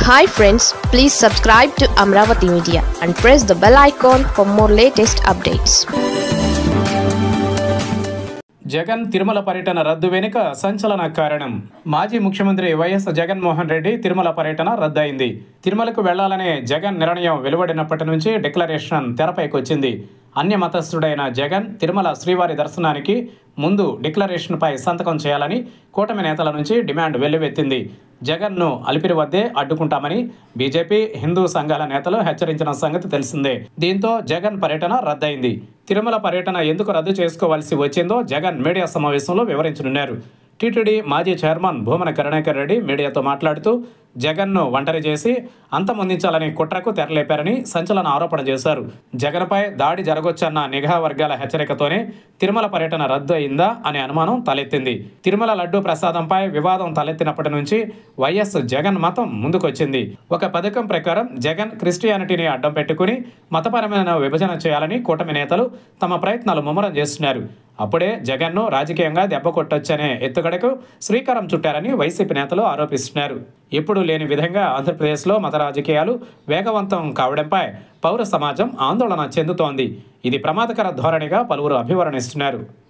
Hi friends, please subscribe to Amravati Media and press the bell icon for more latest updates. Jagan Tirumala పర్యటన రద్దు వెనుక సంచలన కారణం. మాజీ ముఖ్యమంత్రి వైఎస్ జగన్మోహన్ రెడ్డి తిరుమల పర్యటన రద్దయింది. తిరుమలకు వెళ్లాలనే జగన్ నిర్ణయం వెలువడినప్పటి నుంచి డిక్లరేషన్ తెరపైకి వచ్చింది. అన్య మతస్థుడైన జగన్ తిరుమల శ్రీవారి దర్శనానికి ముందు డిక్లరేషన్పై సంతకం చేయాలని కూటమి నేతల నుంచి డిమాండ్ వెల్లువెత్తింది. జగన్ను అలిపిరి వద్దే అడ్డుకుంటామని బీజేపీ, హిందూ సంఘాల నేతలు హెచ్చరించిన సంగతి తెలిసిందే. దీంతో జగన్ పర్యటన రద్దయింది. తిరుమల పర్యటన ఎందుకు రద్దు చేసుకోవాల్సి వచ్చిందో జగన్ మీడియా సమావేశంలో వివరించనున్నారు. టీటీడీ మాజీ చైర్మన్ భూమన కరుణాకర్ రెడ్డి మీడియాతో మాట్లాడుతూ జగన్ను ఒంటరి చేసి అంతమొందించాలని కుట్రకు తెరలేపారని సంచలన ఆరోపణ చేశారు. జగన్పై దాడి జరగొచ్చన్న నిఘా వర్గాల హెచ్చరికతోనే తిరుమల పర్యటన రద్దు అయిందా అనే అనుమానం తలెత్తింది. తిరుమల లడ్డూ ప్రసాదంపై వివాదం తలెత్తినప్పటి నుంచి వైఎస్ జగన్ మతం ముందుకొచ్చింది. ఒక పథకం ప్రకారం జగన్ క్రిస్టియానిటీని అడ్డం పెట్టుకుని మతపరమైన విభజన చేయాలని కూటమి నేతలు తమ ప్రయత్నాలు ముమ్మరం చేస్తున్నారు. అప్పుడే జగన్ను రాజకీయంగా దెబ్బకొట్టొచ్చనే ఎత్తుగడకు శ్రీకారం చుట్టారని వైసీపీ నేతలు ఆరోపిస్తున్నారు. ఎప్పుడూ లేని విధంగా ఆంధ్రప్రదేశ్లో మత రాజకీయాలు వేగవంతం కావడంపై పౌర సమాజం ఆందోళన చెందుతోంది. ఇది ప్రమాదకర ధోరణిగా పలువురు అభివర్ణిస్తున్నారు.